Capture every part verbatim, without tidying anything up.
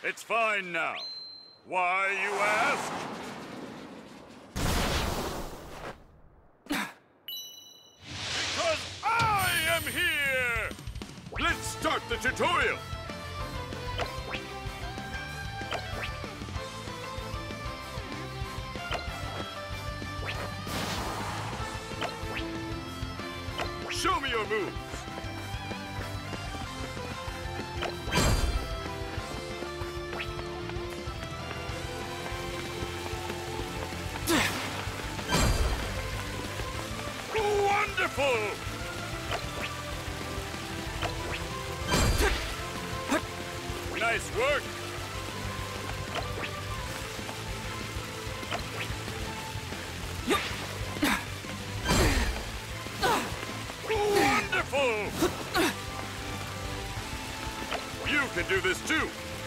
It's fine now. Why, you ask? Because I am here! Let's start the tutorial! Show me your moves! Wonderful! Nice work! Wonderful! You can do this too!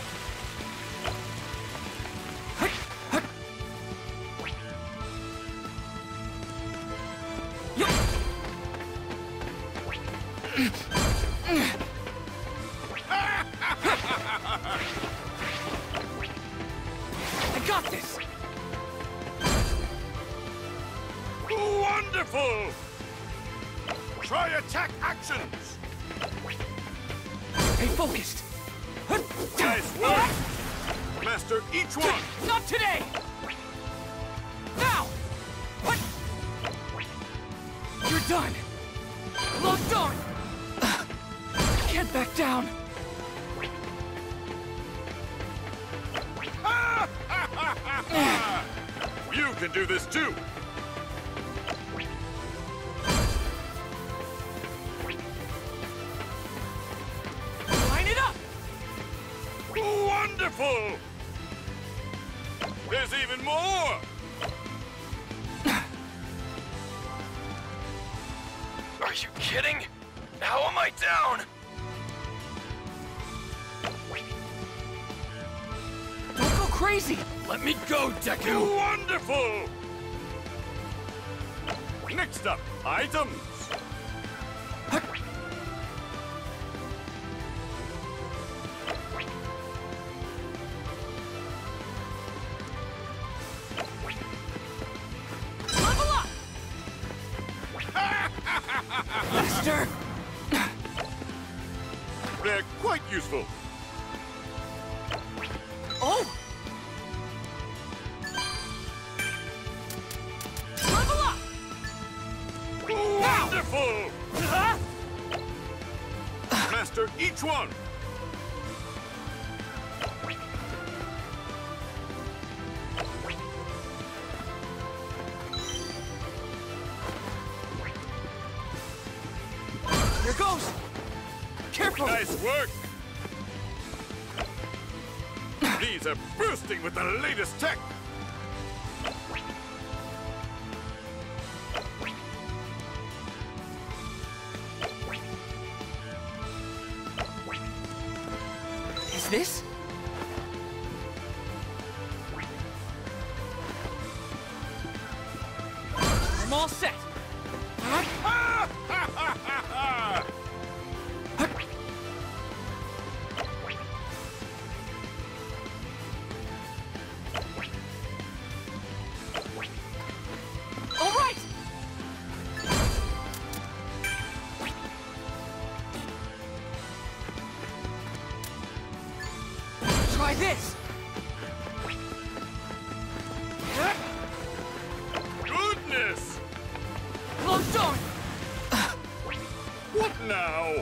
I got this! Wonderful! Try attack actions! Stay focused! Nice work! Master each one! Not today! Now! What? You're done! Locked on! Can't back down! You can do this too! Line it up! Wonderful! There's even more! Are you kidding? How am I down? Don't go crazy! Let me go, Deku! Wonderful! Next up, items! Level up! Master! They're quite useful. Oh! Level up! Wonderful! Huh? Master each one! Here goes! Careful! Nice work! These are bursting with the latest tech! Is this? I'm all set! All right! Try this! Goodness! Locked on! What now?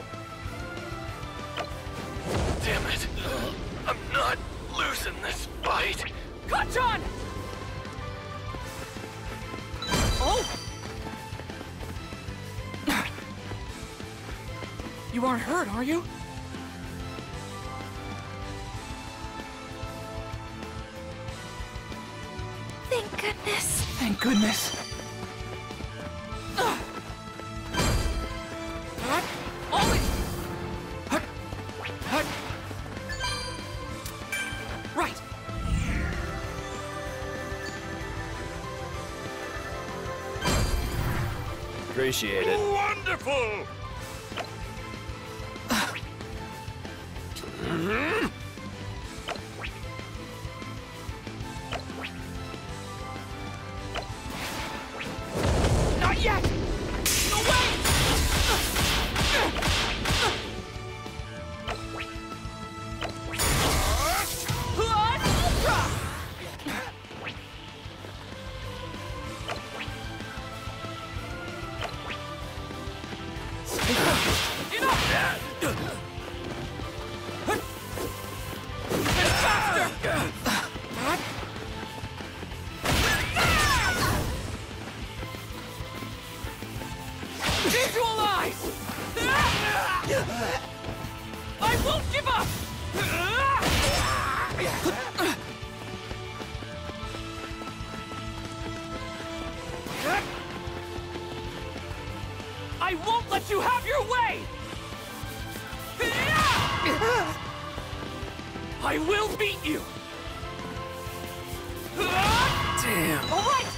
Damn it! I'm not losing this fight! Contran! Oh! You aren't hurt, are you? Thank goodness. Thank goodness. Ugh. Hut. All in. Hut. Hut. Right. Appreciate it. Wonderful! won't give up! I won't let you have your way! I will beat you! Damn. All right!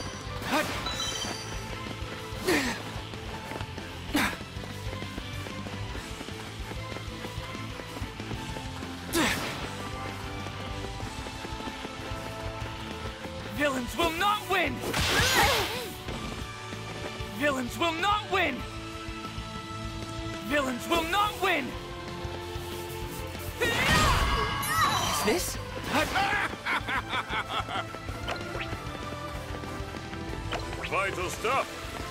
Villains will not win! Villains will not win! Villains will not win! Is this? Vital stuff.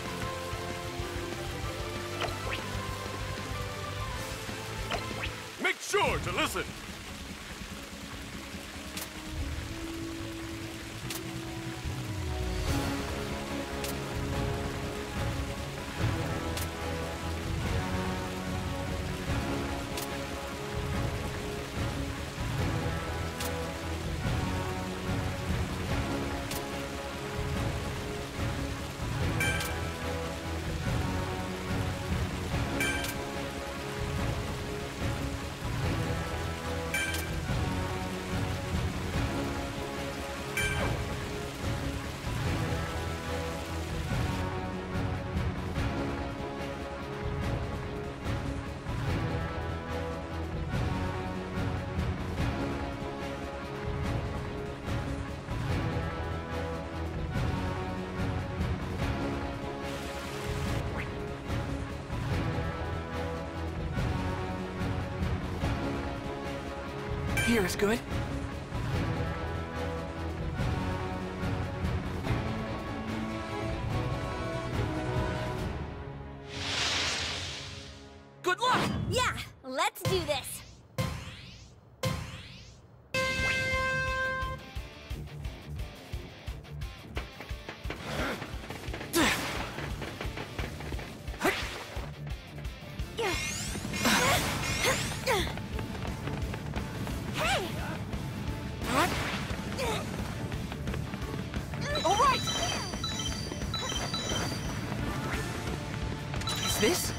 Make sure to listen. Here is good. Good luck! Yeah, let's do this. All right! Is this?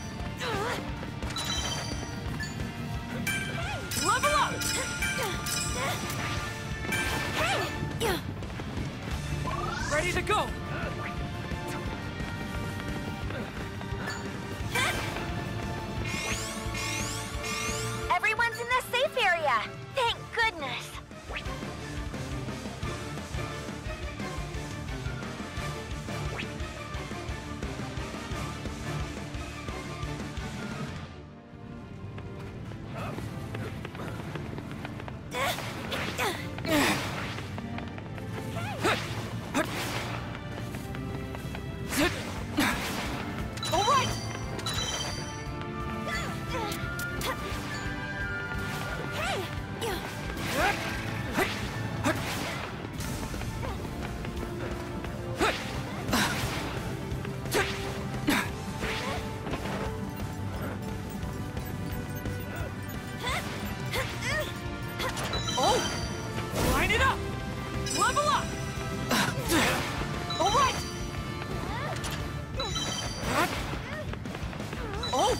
Level up! Ready to go! Everyone's in the safe area. Thank goodness. All right! Oh! Line it up! Level up! All right! Oh!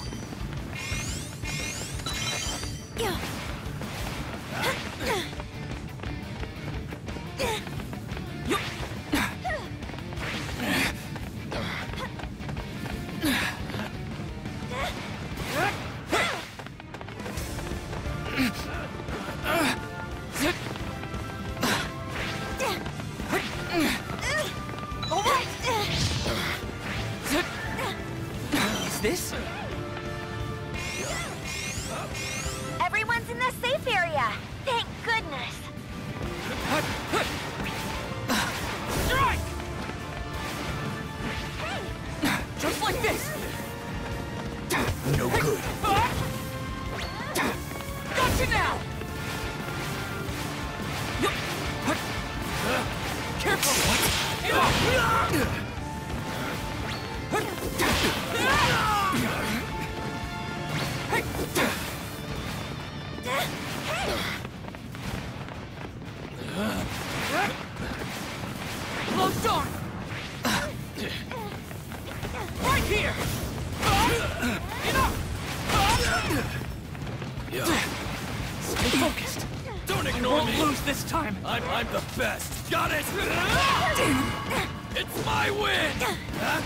All right! Is this? Everyone's in the safe area. Thank goodness. Strike! Just like this! No good. Gotcha now! Locked on! Right here! Enough! Stay focused! Don't I ignore won't me! lose this time! I'm, I'm the best! Got it! Damn! It's my win! Huh?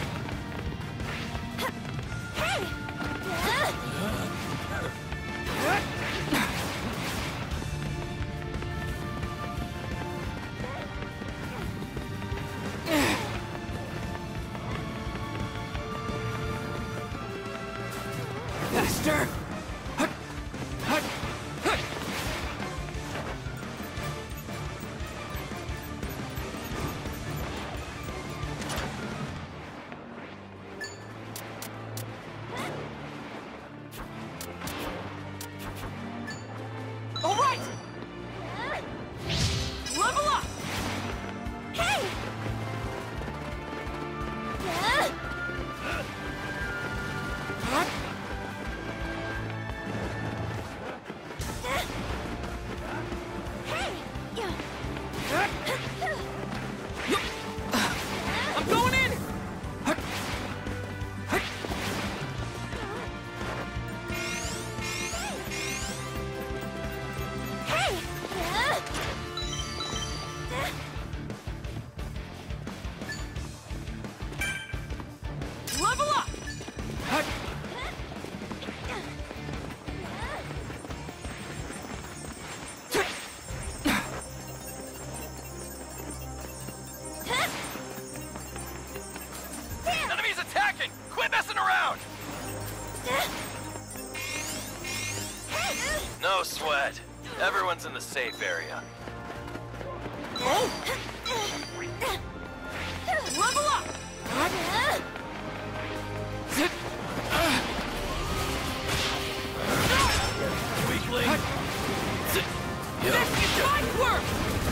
Faster! All right! Level up! Hey! I'm going in! Level up! Enemies attacking! Quit messing around! No sweat. Everyone's in the safe area. Level up! Weakling! This is my work!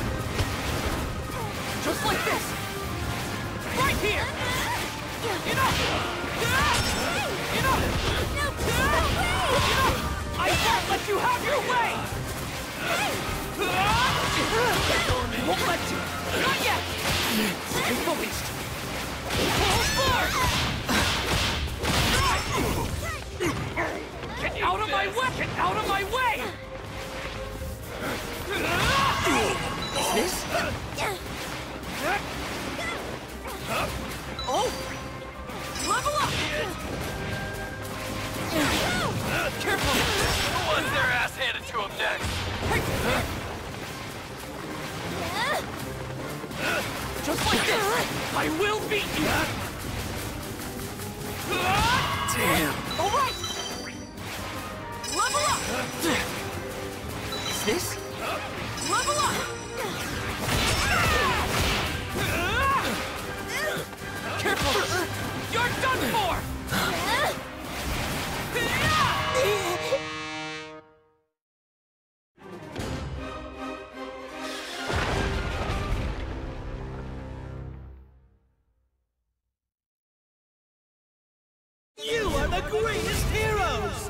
Just like this! Right here! Enough! Enough! Enough! I won't let you have your way! I won't let you! Not yet! Stay focused! Full force! Get out of my way! Get out of my way! Is this? Oh! Level up! Careful! Who wants their ass handed to him next? Just like this! I will beat you! Damn! All right! Level up! Is this? Level up! Careful! You're done for! You are the greatest heroes!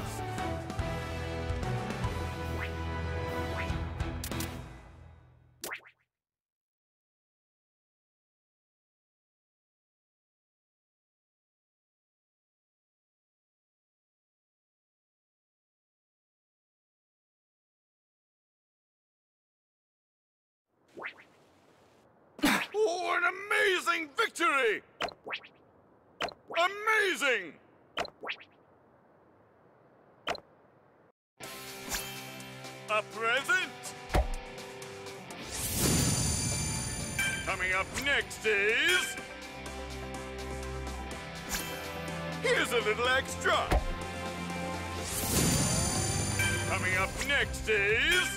Oh, an amazing victory! Amazing! A present! Coming up next is... Here's a little extra! Coming up next is...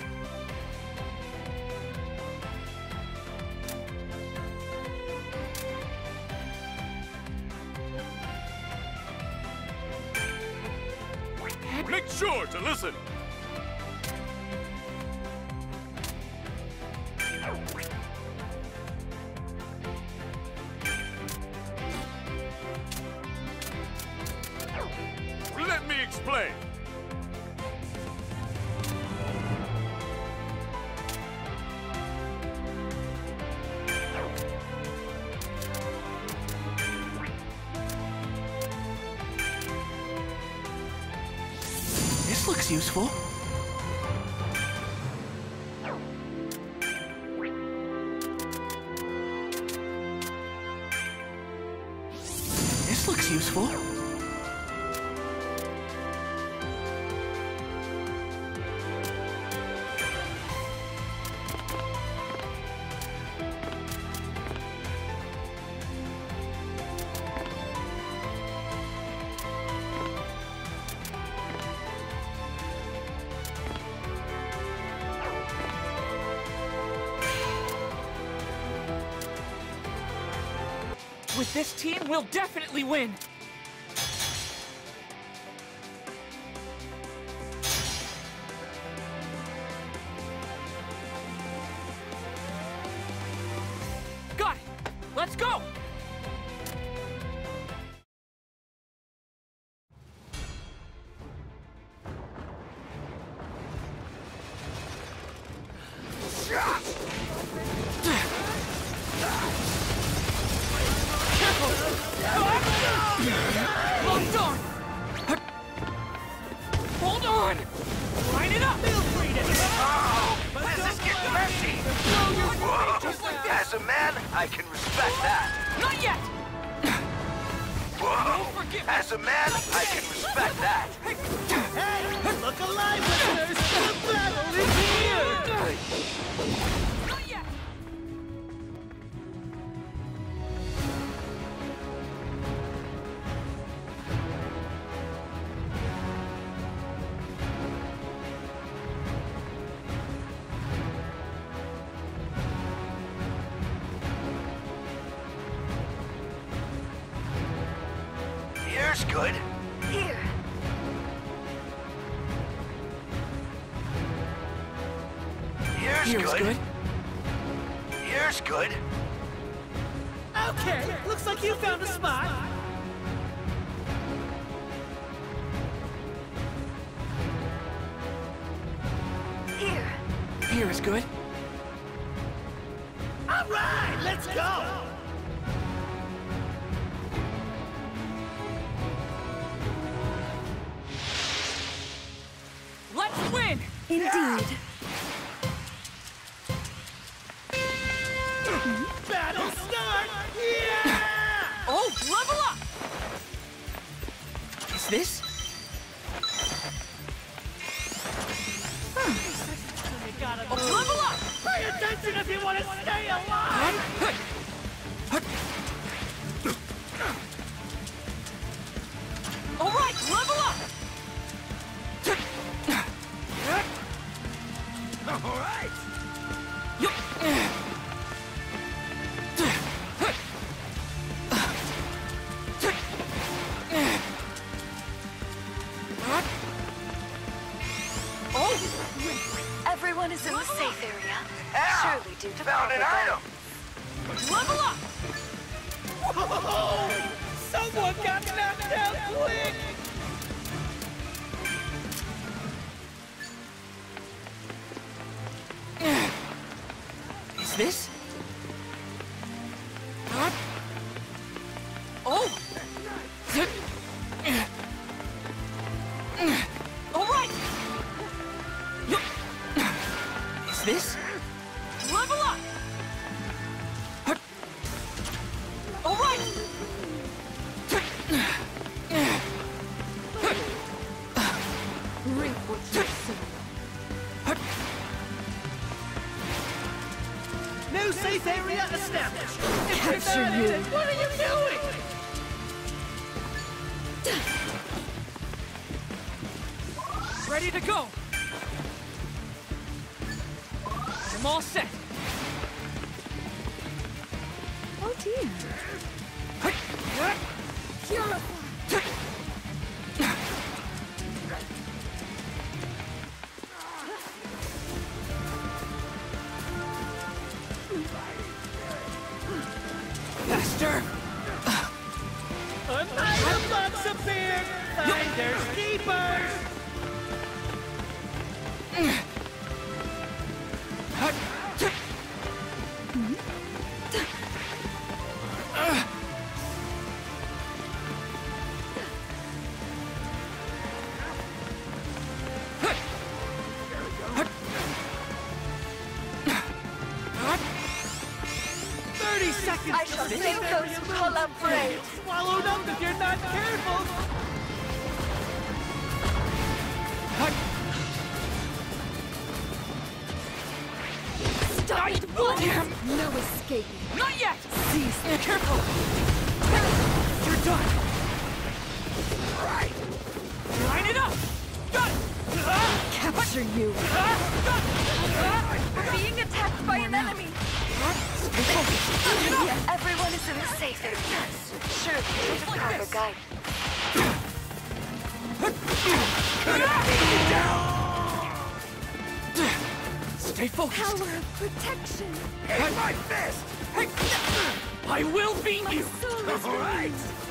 Make sure to listen! Let me explain. looks useful. This looks useful. With this team, we'll definitely win! Got it! Let's go! Locked on! Hold on! Line it up! Feel free to... Oh, this is getting messy! Whoa! As a man, I can respect that. Not yet! Whoa! As a man, I can respect that. Hey, look alive, listeners! The battle is here! Not yet! Here's good. Here. Here's, Here's good. good. Here's good. Okay, looks like you found a spot. Here. Here is good. All right, let's go! Let's win! Indeed. Battle start! Yeah! Oh, level up! Is this? You gotta Oh, level up! pay attention if you want to stay alive! All right, level up! All right. Everyone is in the safe area. Yeah! Surely due to Found an proper item! Level up! Whoa! Someone got knocked out quick! Is this? Oh! All right! Is this? Level up! All right! Reap what you sow. New safe area established! Capture you. What are you doing? Ready to go! I'm all set! Oh dear. Faster! An item box appeared! Finders keepers! seconds I to shall the save safe those area who moves. call up brave. You'll get swallowed up if you're not careful. Stop it, one! No escaping. Not yet! Seize them. Careful! You're done! Right! Line it up! Got it! Capture you. We're being attacked by an enemy. Everyone is in the safe area. Sure, there's a proper guide. Stay focused! Power of protection. Hit my fist! I will beat My you! soul is All right.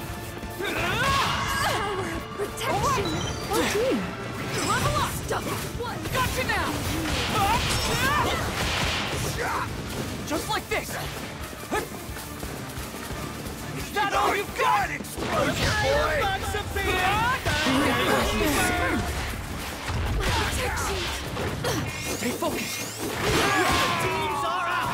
power of protection. Oh dear. Level up! Stop it, one. Gotcha now! Just like this! Is that all you've got? Explosion, boy! Box of beer. Protection. Stay focused! Teams are out.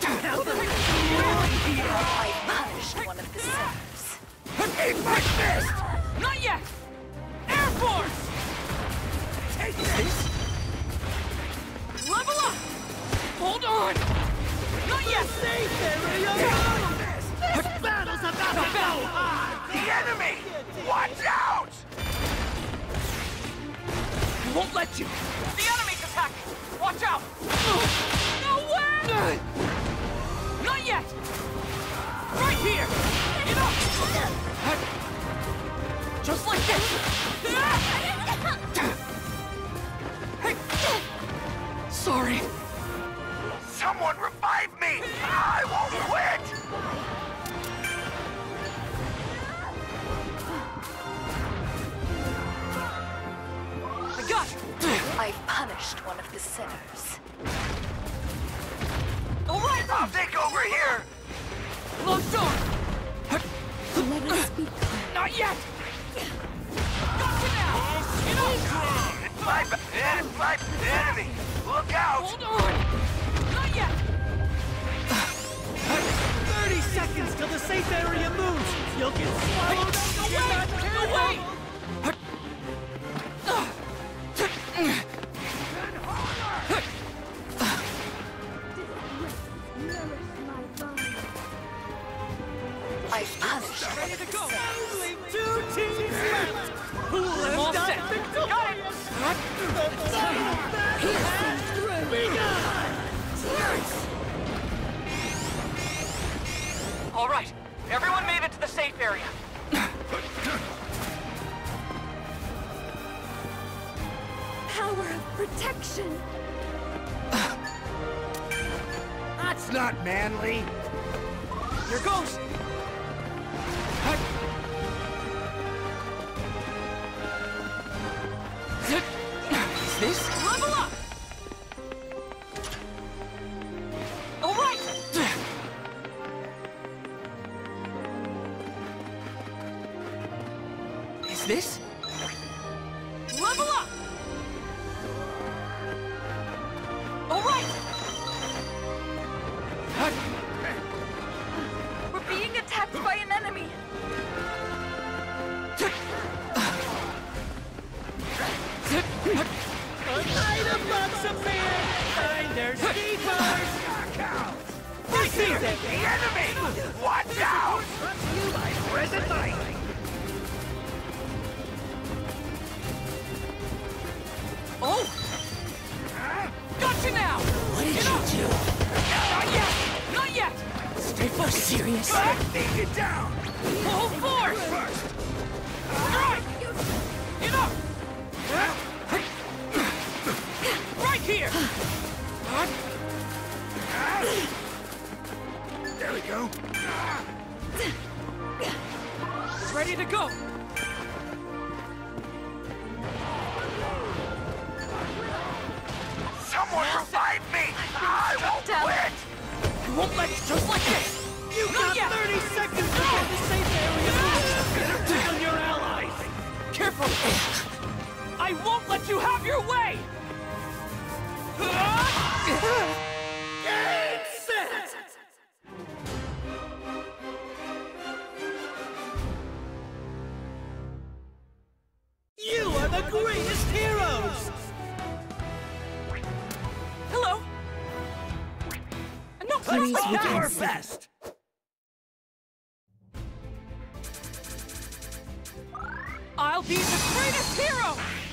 I punished one of the sinners. Hit my fist! Not yet! Air Force! Take this! Level up! Hold on! Not yet! Safe area. This battle's about to go on. The enemy! Watch out! I won't let you! The enemy's attacking! Watch out! No way! Not yet! Right here! Get up! Just like this! Hey! Sorry. Someone revive me! I won't quit! I got it! I've punished one of the sinners. All right! I'll take over here! Close door! Let us be clear. Not yet! Gotcha now! Get up! My, ba- en- my enemy! Look out! Hold on! Not yet! thirty seconds till the safe area moves. You'll get swallowed up if you're not careful. No way! I've punished one Ready of to the go! sinners. Only two teams left. Who has All done set. victorious? The battle has begun. All right, everyone made it to the safe area. Power of protection. That's not manly! Here goes! Is this? Level up! All right! Is this? Level up! All right! We're being attacked by an enemy. Item box of beer. Finders keepers. Right here! The enemy! Watch out! My present night! Oh! Gotcha now! What did you do? Not yet! Not yet! Stay for serious. Take it down! Full force! First! Strike! Get up! Right here! There we go. Ready to go! Someone revive me! I won't down. quit! I won't let you just like this! You've Not got yet! thirty seconds before the safe area moves. Better pick on your allies. Careful! I won't let you have your way! Game set. Please Let's do do our our best. I'll be the greatest hero!